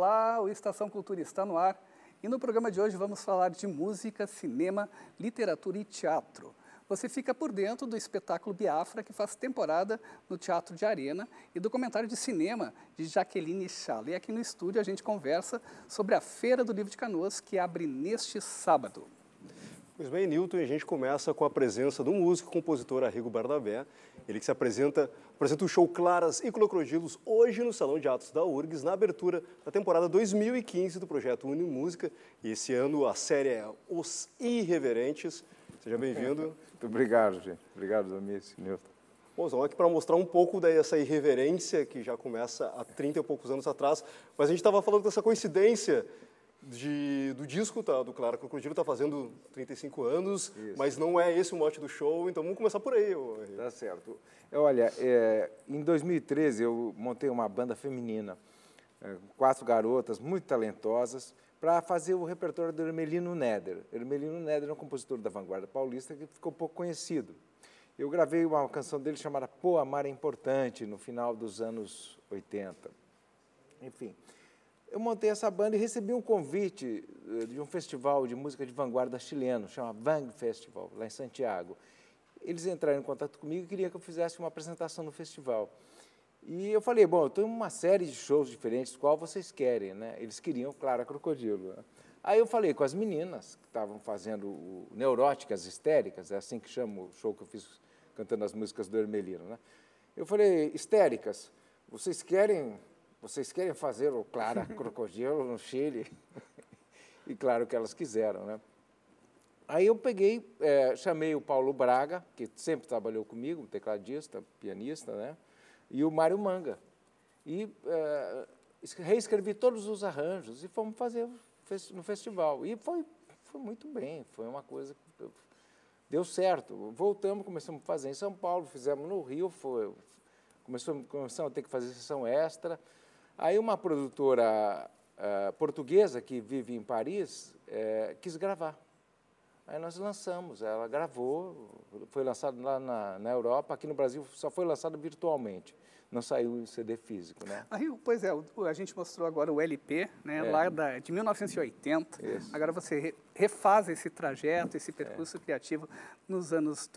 Olá, o Estação Cultura está no ar e no programa de hoje vamos falar de música, cinema, literatura e teatro. Você fica por dentro do espetáculo Biafra, que faz temporada no Teatro de Arena, e do comentário de cinema de Jaqueline Chala. E aqui no estúdio a gente conversa sobre a Feira do Livro de Canoas, que abre neste sábado. Pois bem, Nilton, a gente começa com a presença do músico e compositor Arrigo Barnabé. Ele que se apresenta o show Claras e Crocodilos hoje no Salão de Atos da URGS, na abertura da temporada 2015 do projeto Unimúsica. E esse ano a série é Os Irreverentes. Seja bem-vindo. Muito obrigado, gente. Obrigado, Domice, Nilton. Bom, estamos aqui para mostrar um pouco dessa irreverência que já começa há 30 e poucos anos atrás. Mas a gente estava falando dessa coincidência do disco, tá? Do Clara Crocodilo está fazendo 35 anos, isso. Mas não é esse o mote do show, então vamos começar por aí. Tá certo. Olha, em 2013 eu montei uma banda feminina, 4 garotas muito talentosas, para fazer o repertório do Hermelino Neder. Hermelino Neder é um compositor da vanguarda paulista que ficou pouco conhecido. Eu gravei uma canção dele chamada Pô, Amar é Importante, no final dos anos 80. Enfim, eu montei essa banda e recebi um convite de um festival de música de vanguarda chileno, chama Vang Festival, lá em Santiago. Eles entraram em contato comigo e queriam que eu fizesse uma apresentação no festival. E eu falei, bom, eu estou em uma série de shows diferentes, qual vocês querem, né? Eles queriam Clara Crocodilo. Né? Aí eu falei com as meninas que estavam fazendo o Neuróticas Histéricas, é assim que chama o show que eu fiz cantando as músicas do Hermelino, né? Eu falei, histéricas, vocês querem fazer o Clara Crocodilo no Chile? E claro que elas quiseram, né? Aí eu peguei, chamei o Paulo Braga, que sempre trabalhou comigo, tecladista, pianista, né? E o Mário Manga. E reescrevi todos os arranjos e fomos fazer no festival. E foi muito bem, foi uma coisa que deu certo. Voltamos, começamos a fazer em São Paulo, fizemos no Rio, começamos a ter que fazer sessão extra. Aí uma produtora portuguesa que vive em Paris quis gravar. Aí nós lançamos, ela gravou, foi lançado lá na Europa, aqui no Brasil só foi lançado virtualmente, não saiu em CD físico, né? Aí, pois é, a gente mostrou agora o LP, né, lá de 1980, isso. Agora você refaz esse trajeto, esse percurso criativo nos anos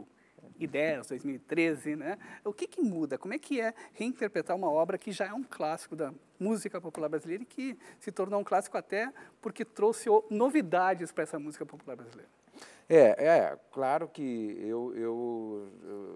2010, 2013, né? O que muda? Como é que é reinterpretar uma obra que já é um clássico da música popular brasileira e que se tornou um clássico até porque trouxe novidades para essa música popular brasileira? Claro que eu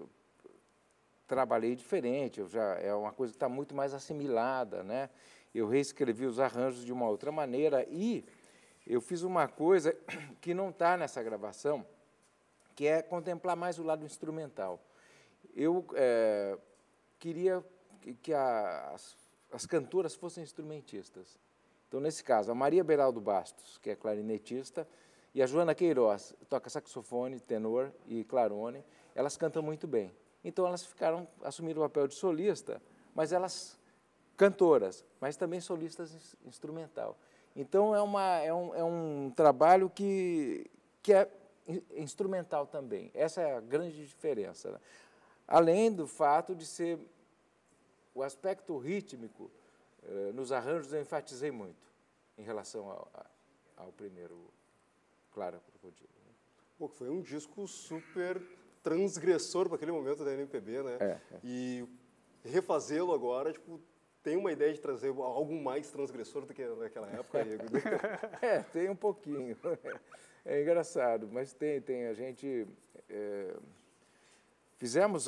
trabalhei diferente, é uma coisa que está muito mais assimilada, né? Eu reescrevi os arranjos de uma outra maneira e eu fiz uma coisa que não está nessa gravação, que é contemplar mais o lado instrumental. Eu queria que as cantoras fossem instrumentistas. Então, nesse caso, a Maria Beraldo Bastos, que é clarinetista, e a Joana Queiroz, toca saxofone, tenor e clarone, elas cantam muito bem. Então, elas assumiram o papel de solista, mas elas cantoras, mas também solistas instrumental. Então, é um trabalho que é instrumental também. Essa é a grande diferença, né? Além do fato de ser o aspecto rítmico, nos arranjos eu enfatizei muito em relação ao primeiro Clara Crocodilo. Pô, foi um disco super transgressor para aquele momento da MPB, né? E refazê-lo agora, tipo, tem uma ideia de trazer algo mais transgressor do que naquela época, Igor? Tem um pouquinho. É engraçado, mas tem. A gente fizemos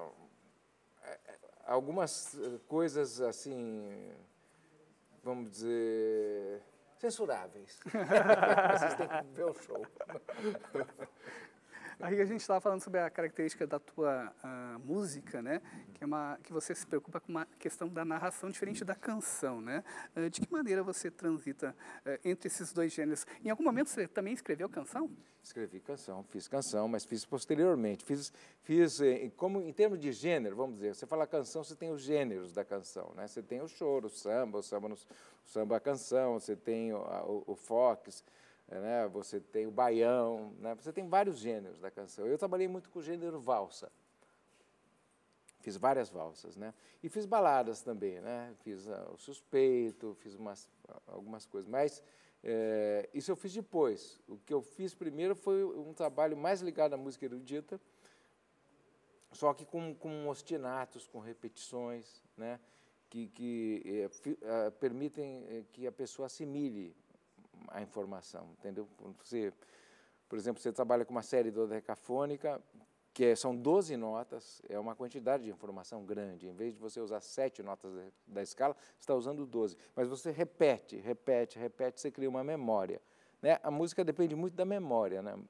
algumas coisas assim, vamos dizer, censuráveis. Vocês têm que ver o show. Aí a gente estava falando sobre a característica da tua música, né? Que você se preocupa com uma questão da narração diferente da canção, né? De que maneira você transita entre esses dois gêneros? Em algum momento você também escreveu canção? Escrevi canção, fiz canção, mas fiz posteriormente. Fiz como em termos de gênero, vamos dizer, você fala canção, você tem os gêneros da canção, né? Você tem o choro, o samba a canção, você tem o fox, né? Você tem o baião, né? Você tem vários gêneros da canção. Eu trabalhei muito com o gênero valsa. Fiz várias valsas, né? E fiz baladas também, né? Fiz o Suspeito, fiz algumas coisas, mas isso eu fiz depois. O que eu fiz primeiro foi um trabalho mais ligado à música erudita, só que com ostinatos, com repetições, né? que permitem que a pessoa assimile a informação, entendeu? Você, por exemplo, você trabalha com uma série dodecafônica, são 12 notas, é uma quantidade de informação grande. Em vez de você usar 7 notas da escala, você está usando 12. Mas você repete, você cria uma memória, né? A música depende muito da memória, né?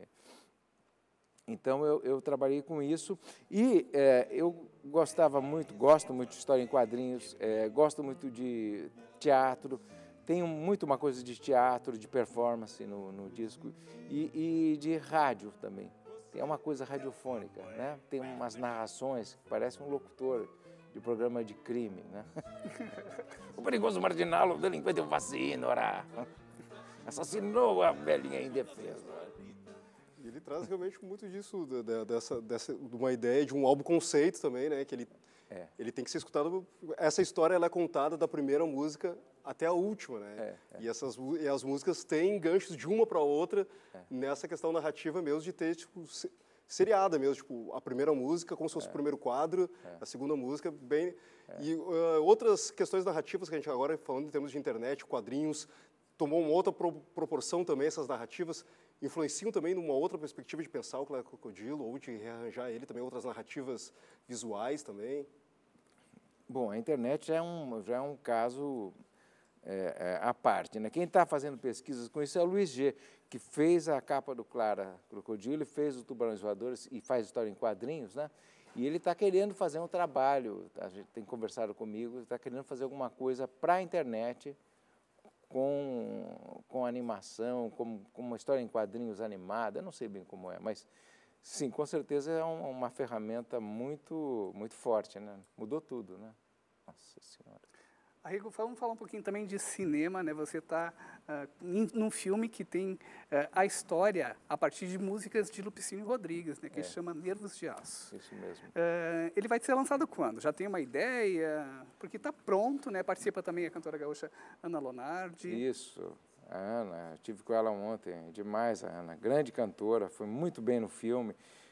Então, eu trabalhei com isso e eu gosto muito de história em quadrinhos, gosto muito de teatro, tenho muito uma coisa de teatro, de performance no disco e de rádio também. Tem uma coisa radiofônica, né? Tem umas narrações que parecem um locutor de programa de crime, né? O perigoso marginal, o delinquente vacina, assassinou a velhinha indefesa. Ele traz realmente muito disso, de uma ideia de um álbum conceito também, né? Que ele tem que ser escutado. Essa história ela é contada da primeira música até a última, né? E as músicas têm ganchos de uma para a outra nessa questão narrativa mesmo de ter tipo seriada mesmo, tipo a primeira música como se fosse o primeiro quadro, a segunda música bem e outras questões narrativas que a gente agora falando em termos de internet, quadrinhos, tomou uma outra proporção também essas narrativas. Influenciam também numa outra perspectiva de pensar o Clara Crocodilo ou de rearranjar ele também, outras narrativas visuais também? Bom, a internet já é um caso à parte, né? Quem está fazendo pesquisas com isso é o Luiz G., que fez a capa do Clara Crocodilo, fez o Tubarões Voadores e faz história em quadrinhos, né? E ele está querendo fazer um trabalho, a gente tem conversado comigo, está querendo fazer alguma coisa para a internet, com animação, com uma história em quadrinhos animada, eu não sei bem como é, mas sim, com certeza é uma ferramenta muito, muito forte, né? Mudou tudo, né? Nossa Senhora. Arrigo, vamos falar um pouquinho também de cinema, né? Você está num filme que tem a história a partir de músicas de Lupicínio Rodrigues, né? Que se chama Nervos de Aço. Isso mesmo. Ele vai ser lançado quando? Já tem uma ideia? Porque está pronto, né? Participa também a cantora gaúcha Ana Lonardi. Isso. A Ana, estive com ela ontem, demais a Ana, grande cantora, foi muito bem no filme.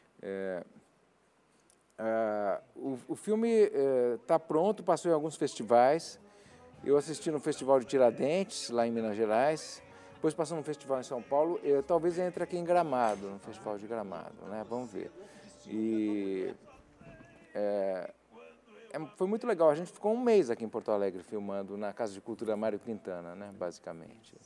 O filme está pronto, passou em alguns festivais. Eu assisti no Festival de Tiradentes, lá em Minas Gerais, depois passou no Festival em São Paulo, talvez entre aqui em Gramado, no Festival de Gramado, né? Vamos ver. E foi muito legal, a gente ficou um mês aqui em Porto Alegre filmando na Casa de Cultura Mário Quintana, né? Basicamente.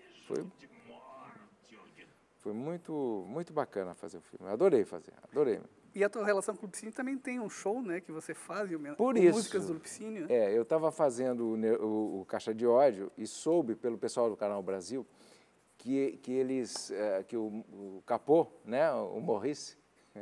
Foi muito, muito bacana fazer o filme, adorei fazer, adorei. E a tua relação com o Lupicínio também tem um show, né, que você faz com músicas do Lupicínio. Eu estava fazendo o Caixa de Ódio e soube pelo pessoal do Canal Brasil que o Capô, né, o Maurice,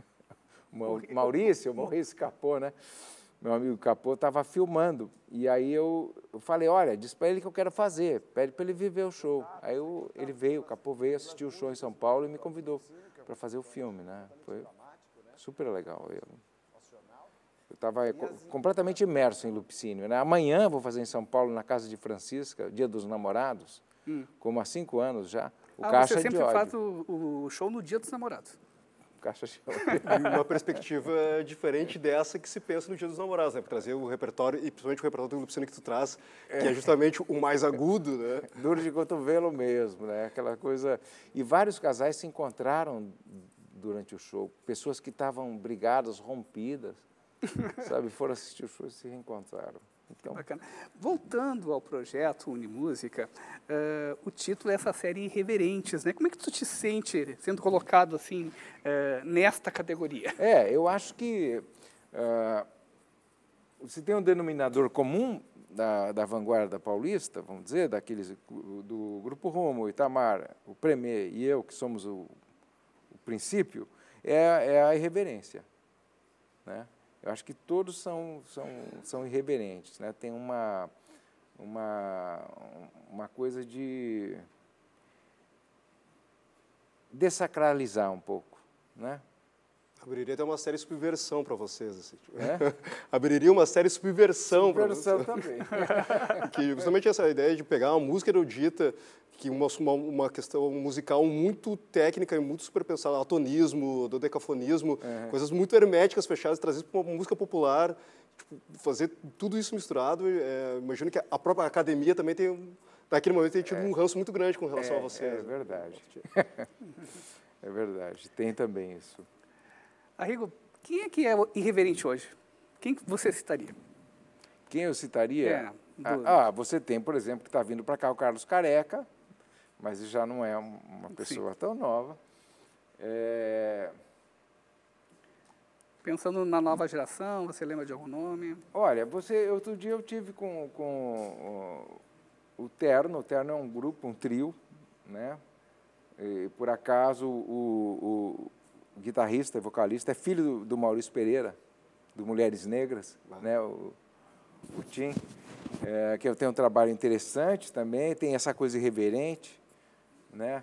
o Maurice Capô, né, meu amigo Capô, estava filmando. E aí eu falei, olha, diz para ele que eu quero fazer, pede para ele vir ver o show. Aí ele veio, o Capô veio assistir o show em São Paulo e me convidou para fazer o filme, né, foi super legal. Eu estava completamente imerso em Lupicínio, né? Amanhã vou fazer em São Paulo, na Casa de Francisca, Dia dos Namorados, como há 5 anos já, o Caixa de Ódio. Você sempre faz o show no Dia dos Namorados. Caixa de Ódio. E uma perspectiva diferente dessa que se pensa no Dia dos Namorados, né? Para trazer o repertório, e principalmente o repertório do Lupicínio que tu traz, que é justamente o mais agudo, né? Duro de cotovelo mesmo, né? Aquela coisa... E vários casais se encontraram durante o show, pessoas que estavam brigadas, rompidas, sabe, foram assistir o show e se reencontraram. Então... Bacana. Voltando ao projeto Unimúsica, o título é essa série Irreverentes, né? Como é que tu te sente sendo colocado assim nesta categoria? Eu acho que se tem um denominador comum da vanguarda paulista, vamos dizer, daqueles do Grupo Rumo, Itamar, o Premier e eu, que somos o princípio, é a irreverência, né? Eu acho que todos são irreverentes, né? Tem uma coisa de desacralizar um pouco, né? Abriria até uma série Subversão para vocês. Assim, tipo. Abriria uma série Subversão para vocês. Subversão também. Que justamente essa ideia de pegar uma música erudita, que uma questão musical muito técnica e muito super pensada, atonismo, dodecafonismo, coisas muito herméticas, fechadas, trazidas para uma música popular, tipo, fazer tudo isso misturado. Imagino que a própria academia também tem, naquele momento, tem tido um ranço muito grande com relação a vocês. É verdade. É verdade, tem também isso. Arrigo, quem é que é irreverente hoje? Quem você citaria? Quem eu citaria? Você tem, por exemplo, que está vindo para cá o Carlos Careca, mas já não é uma pessoa tão nova. Pensando na nova geração, você lembra de algum nome? Olha, outro dia eu tive com o Terno. O Terno é um grupo, um trio, né? E, por acaso, o guitarrista e vocalista é filho do Maurício Pereira, do Mulheres Negras, né? O Tim, que tem um trabalho interessante também, tem essa coisa irreverente, né?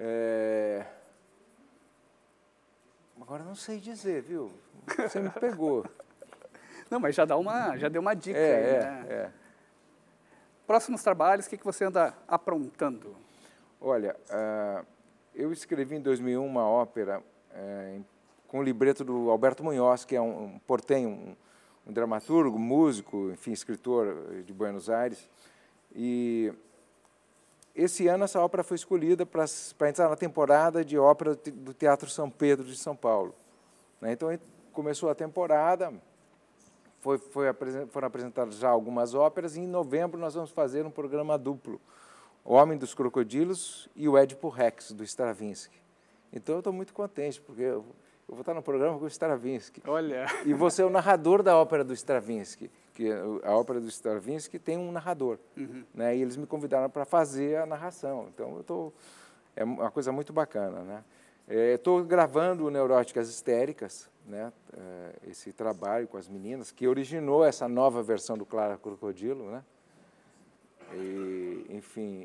Agora não sei dizer, viu? Você me pegou. Não, mas já deu uma dica aí, né? Próximos trabalhos, o que você anda aprontando? Olha, eu escrevi em 2001 uma ópera com o libreto do Alberto Munhoz, que é um portenho, um dramaturgo, músico, enfim, escritor de Buenos Aires. E esse ano essa ópera foi escolhida para entrar na temporada de ópera do Teatro São Pedro de São Paulo. Né? Então, começou a temporada, foram apresentadas já algumas óperas, e em novembro nós vamos fazer um programa duplo, O Homem dos Crocodilos e o Édipo Rex, do Stravinsky. Então, eu estou muito contente, porque eu vou estar no programa com o Stravinsky. Olha! E você é o narrador da ópera do Stravinsky, que a ópera do Stravinsky tem um narrador. Né? E eles me convidaram para fazer a narração. Então, é uma coisa muito bacana. Né? Estou gravando Neuróticas Histéricas, né? Esse trabalho com as meninas, que originou essa nova versão do Clara Crocodilo. Né? E, enfim,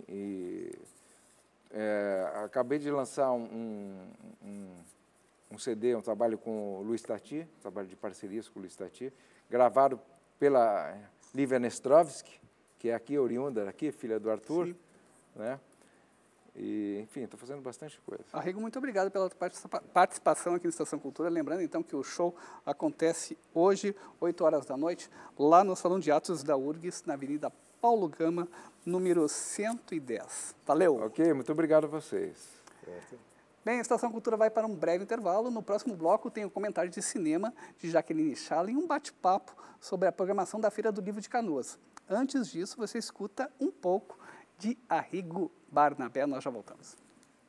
acabei de lançar um CD, um trabalho com o Luiz Tati, trabalho de parcerias com o Luiz Tati, gravado pela Lívia Nestrovski, que é aqui, oriunda aqui, filha do Arthur. Sim. Né? E, enfim, estou fazendo bastante coisa. Arrigo, muito obrigado pela participação aqui no Estação Cultura. Lembrando, então, que o show acontece hoje, 8 horas da noite, lá no Salão de Atos da URGS, na Avenida Paulo Gama, número 110. Valeu! Ok, muito obrigado a vocês. Bem, a Estação Cultura vai para um breve intervalo. No próximo bloco tem o comentário de cinema de Jaqueline Chala e um bate-papo sobre a programação da Feira do Livro de Canoas. Antes disso, você escuta um pouco de Arrigo Barnabé. Nós já voltamos.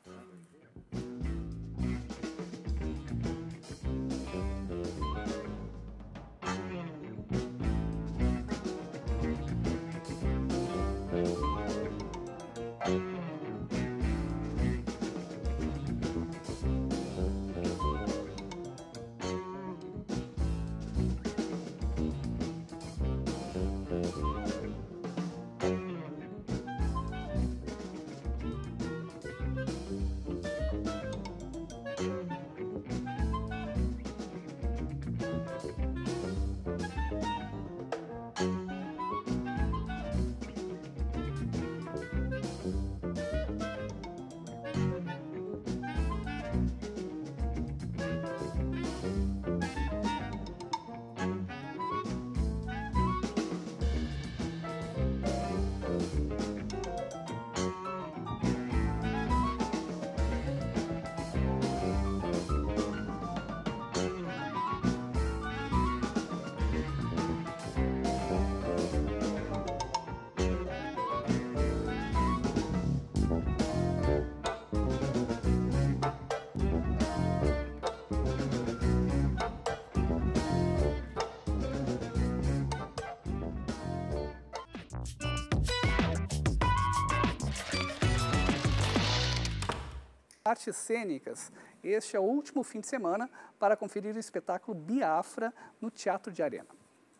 Artes cênicas. Este é o último fim de semana para conferir o espetáculo Biafra no Teatro de Arena.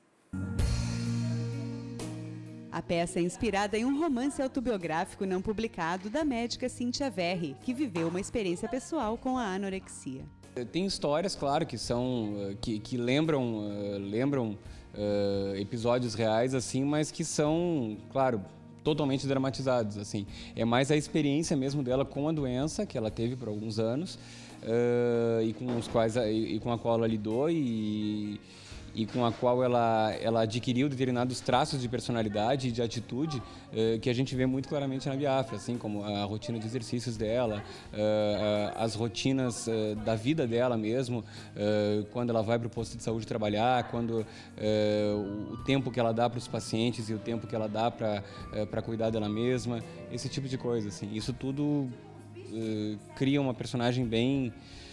A peça é inspirada em um romance autobiográfico não publicado da médica Cíntia Verri, que viveu uma experiência pessoal com a anorexia. Tem histórias, claro, que são que lembram episódios reais, assim, mas que são, claro, totalmente dramatizados, assim. É mais a experiência mesmo dela com a doença que ela teve por alguns anos e com a qual ela lidou e com a qual ela adquiriu determinados traços de personalidade e de atitude que a gente vê muito claramente na Biafra, assim como a rotina de exercícios dela, as rotinas da vida dela mesmo, quando ela vai para o posto de saúde trabalhar, quando o tempo que ela dá para os pacientes e o tempo que ela dá para cuidar dela mesma, esse tipo de coisa, assim. Isso tudo cria uma personagem bem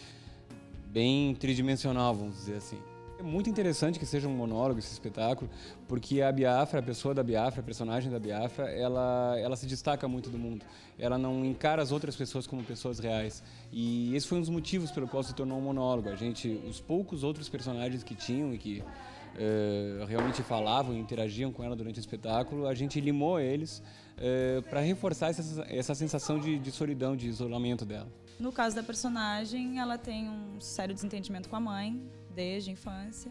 tridimensional, vamos dizer assim. É muito interessante que seja um monólogo esse espetáculo, porque a Biafra, a pessoa da Biafra, a personagem da Biafra, ela se destaca muito do mundo. Ela não encara as outras pessoas como pessoas reais. E esse foi um dos motivos pelo qual se tornou um monólogo. Os poucos outros personagens que tinham e que realmente falavam e interagiam com ela durante o espetáculo, a gente limou eles para reforçar essa sensação de solidão, de isolamento dela. No caso da personagem, ela tem um sério desentendimento com a mãe, desde a infância.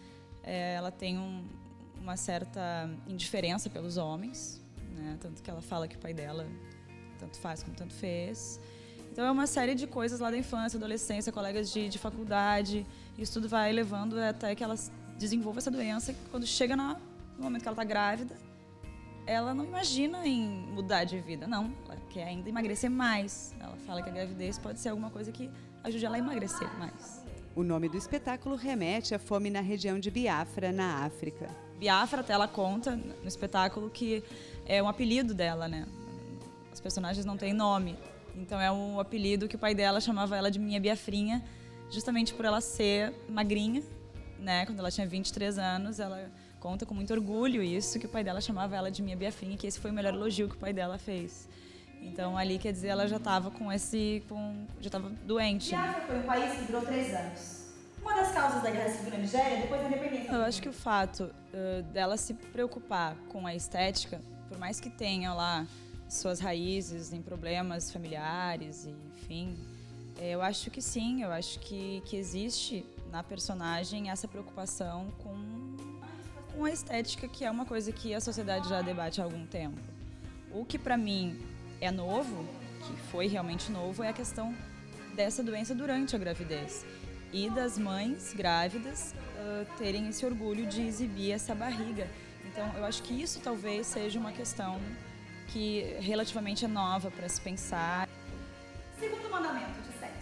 Ela tem uma certa indiferença pelos homens, né? Tanto que ela fala que o pai dela tanto faz como tanto fez. Então é uma série de coisas lá da infância, adolescência, colegas de faculdade. Isso tudo vai levando até que ela desenvolva essa doença. Quando chega no momento que ela está grávida, ela não imagina em mudar de vida, não. Ela quer ainda emagrecer mais. Ela fala que a gravidez pode ser alguma coisa que ajude ela a emagrecer mais. O nome do espetáculo remete à fome na região de Biafra, na África. Biafra, até ela conta no espetáculo que é um apelido dela, né? Os personagens não têm nome. Então é um apelido que o pai dela chamava ela de Minha Biafrinha, justamente por ela ser magrinha, né? Quando ela tinha 23 anos, ela conta com muito orgulho isso, que o pai dela chamava ela de Minha Biafrinha, que esse foi o melhor elogio que o pai dela fez. Então, ali, quer dizer, ela já estava já estava doente. Biafra foi um país que durou 3 anos. Uma das causas da guerra civil na Nigéria, depois da independência. Eu acho que o fato dela se preocupar com a estética, por mais que tenha lá suas raízes em problemas familiares, enfim, eu acho que sim, eu acho que existe na personagem essa preocupação com a estética, que é uma coisa que a sociedade já debate há algum tempo. O que, para mim, é novo, que foi realmente novo, é a questão dessa doença durante a gravidez e das mães grávidas terem esse orgulho de exibir essa barriga. Então, eu acho que isso talvez seja uma questão que relativamente é nova para se pensar. Segundo mandamento de 7.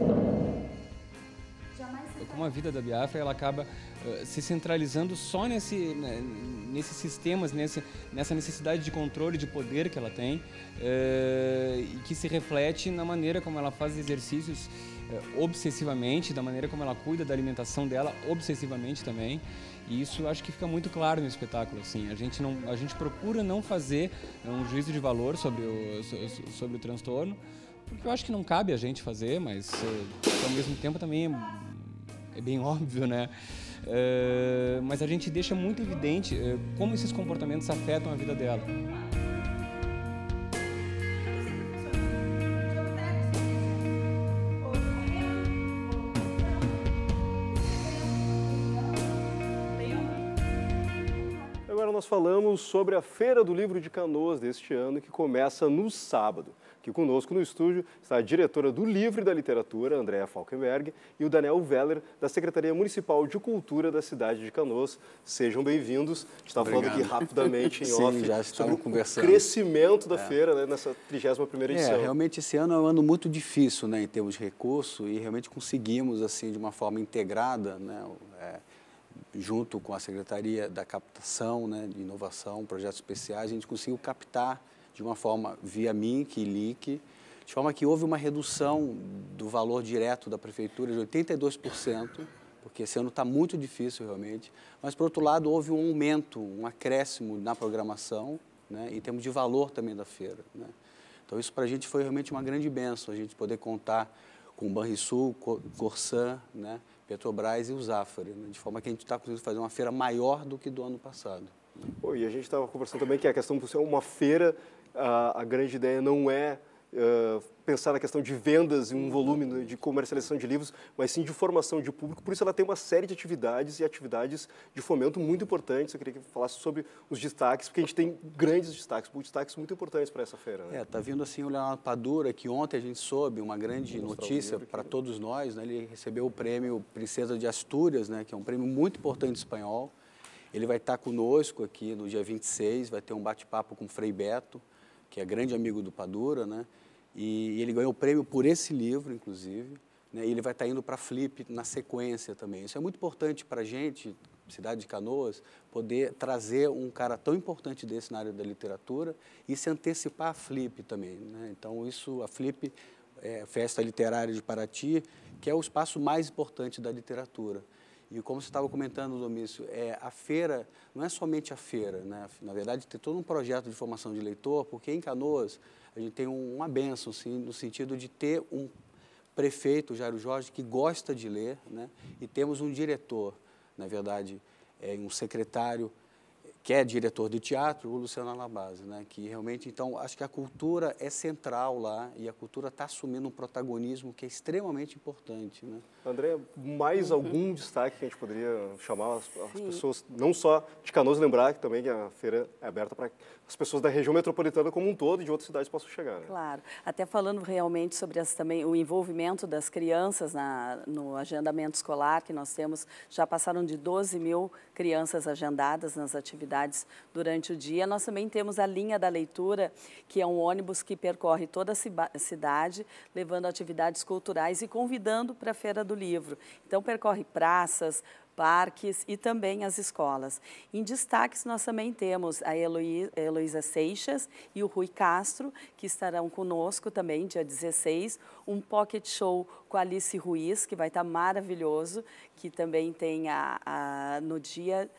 Como a vida da Biafra, ela acaba se centralizando só nesses sistemas, nessa necessidade de controle, de poder que ela tem, e que se reflete na maneira como ela faz exercícios obsessivamente, da maneira como ela cuida da alimentação dela obsessivamente também. E isso acho que fica muito claro no espetáculo. Assim, a gente procura não fazer um juízo de valor sobre o transtorno, porque eu acho que não cabe a gente fazer, mas ao mesmo tempo também é bem óbvio, né? Mas a gente deixa muito evidente como esses comportamentos afetam a vida dela. Agora nós falamos sobre a Feira do Livro de Canoas deste ano, que começa no sábado. Aqui conosco no estúdio está a diretora do Livro e da Literatura, Andréa Falkenberg, e o Daniel Weller, da Secretaria Municipal de Cultura da cidade de Canoas. Sejam bem-vindos. A gente estava falando aqui rapidamente em off já sobre conversando. O crescimento da feira, né, nessa 31ª edição. Realmente esse ano é um ano muito difícil, né, em termos de recurso, e realmente conseguimos, assim, de uma forma integrada, né, junto com a Secretaria da Captação, né, de Inovação, Projetos Especiais, a gente conseguiu captar de uma forma via MINC e LIC, de forma que houve uma redução do valor direto da Prefeitura de 82%, porque esse ano está muito difícil realmente, mas, por outro lado, houve um aumento, um acréscimo na programação, né, em termos de valor também da feira, né. Então, isso para a gente foi realmente uma grande bênção, a gente poder contar com o Banrisul, Corsan, né, Petrobras e o Zafari, né, de forma que a gente está conseguindo fazer uma feira maior do que do ano passado. E a gente estava conversando também que a questão de ser uma feira, a grande ideia não é pensar na questão de vendas e um volume de comercialização de livros, mas sim de formação de público. Por isso ela tem uma série de atividades e atividades de fomento muito importantes. Eu queria que falasse sobre os destaques, porque a gente tem grandes destaques muito importantes para essa feira. Né? Tá vindo assim o Leonardo Padura, que ontem a gente soube uma grande notícia para todos nós, né? Ele recebeu o prêmio Princesa de Astúrias, né? Que é um prêmio muito importante espanhol. Ele vai estar conosco aqui no dia 26, vai ter um bate-papo com o Frei Beto, que é grande amigo do Padura, né? E ele ganhou o prêmio por esse livro, inclusive, né? E ele vai estar indo para a Flip na sequência também. Isso é muito importante para a gente, cidade de Canoas, poder trazer um cara tão importante desse na área da literatura e se antecipar à Flip também, né? Então, a Flip é a Festa Literária de Paraty, que é o espaço mais importante da literatura. E como você estava comentando, Domício, a feira não é somente a feira, né? Na verdade, tem todo um projeto de formação de leitor, porque em Canoas a gente tem uma bênção, sim, no sentido de ter um prefeito, Jairo Jorge, que gosta de ler, né? E temos um diretor, na verdade, um secretário que é diretor de teatro, o Luciano Alabase, né? Que realmente, então, acho que a cultura é central lá e a cultura está assumindo um protagonismo que é extremamente importante, né? André, mais algum destaque que a gente poderia chamar as pessoas, não só de Canoas, lembrar que também a feira é aberta para as pessoas da região metropolitana como um todo e de outras cidades possam chegar, né? Claro, até falando realmente sobre também o envolvimento das crianças no agendamento escolar que nós temos, já passaram de 12 mil crianças agendadas nas atividades durante o dia. Nós também temos a linha da leitura, que é um ônibus que percorre toda a cidade, levando atividades culturais e convidando para a Feira do Livro. Então, percorre praças, parques e também as escolas. Em destaques, nós também temos a Heloísa Seixas e o Rui Castro, que estarão conosco também, dia 16, um pocket show com a Alice Ruiz, que vai estar maravilhoso, que também tem no dia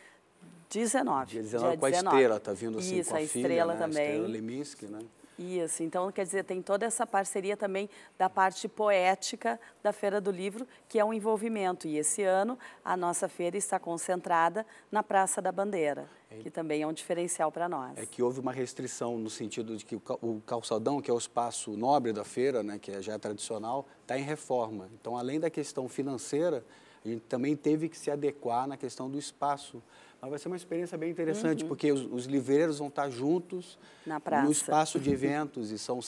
19. Dia 19 com a Estrela, está vindo assim isso, com a Estrela, filha, né? também. A Estrela Leminski, né? Isso, então, quer dizer, tem toda essa parceria também da parte poética da Feira do Livro, que é um envolvimento. E esse ano a nossa feira está concentrada na Praça da Bandeira, que também é um diferencial para nós. É que houve uma restrição no sentido de que o calçadão, que é o espaço nobre da feira, né, que já é tradicional, está em reforma. Então, além da questão financeira, a gente também teve que se adequar na questão do espaço. Mas vai ser uma experiência bem interessante, porque os livreiros vão estar juntos no espaço de eventos, e são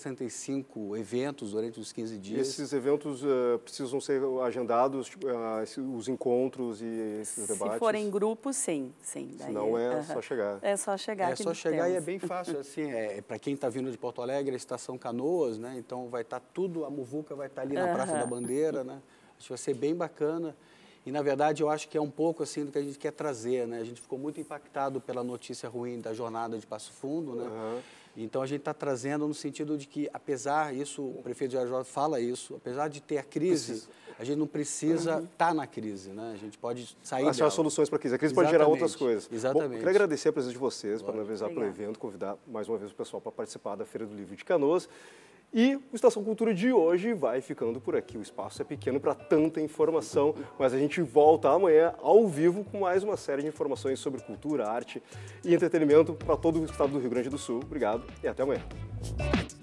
165 eventos durante os 15 dias. Esses eventos precisam ser agendados, os encontros e esses debates? Se forem grupos, sim. Daí senão só chegar. É só chegar. É só chegar e é bem fácil. Assim, para quem está vindo de Porto Alegre, a Estação Canoas, né? Então vai estar tudo, a muvuca vai estar ali na Praça da Bandeira, né? Acho que vai ser bem bacana. E, na verdade, eu acho que é um pouco assim do que a gente quer trazer, né? A gente ficou muito impactado pela notícia ruim da jornada de Passo Fundo, né? Então, a gente está trazendo no sentido de que, apesar disso, o prefeito Jairo Jorge fala isso, apesar de ter a crise, a gente não precisa estar na crise, né? A gente pode sair dela. As soluções para a crise. A crise pode gerar outras coisas. Exatamente. Bom, eu queria agradecer a presença de vocês, parabenizar pelo evento, convidar mais uma vez o pessoal para participar da Feira do Livro de Canoas. E o Estação Cultura de hoje vai ficando por aqui. O espaço é pequeno para tanta informação, mas a gente volta amanhã ao vivo com mais uma série de informações sobre cultura, arte e entretenimento para todo o estado do Rio Grande do Sul. Obrigado e até amanhã.